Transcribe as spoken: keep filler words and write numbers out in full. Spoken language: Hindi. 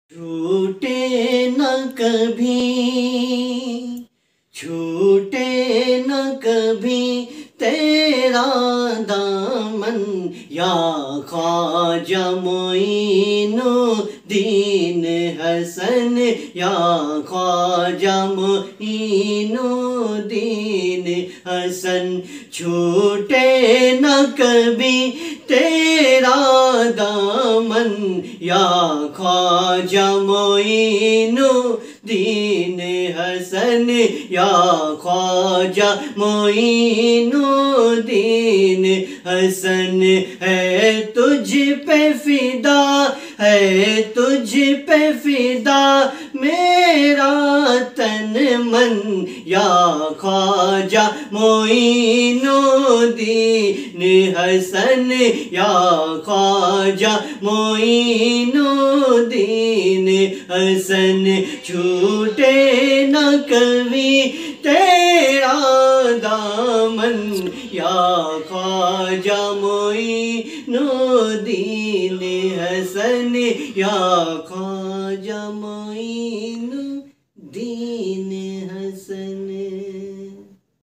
छूटे न कभी, छूटे न कभी तेरा दामन, या ख्वाजा मोइनुद्दीन हसन, या ख्वाजा मोइनुद्दीन हसन। छूटे न कभी तेरा दामन, या ख्वाजा मोइनुद्दीन हसन, या ख्वाजा मोइनुद्दीन हसन। है तुझ पे फिदा, है तुझ पे फिदा मेरा तन मन, या ख्वाजा मोइनुद्दीन हसन, या ख्वाजा मोइनुद्दीन हसन। छूटे न कभी तेरा दामन, या ख्वाजा मोइनुद्दीन हसन, या ख्वाजा मोइनुद्दीन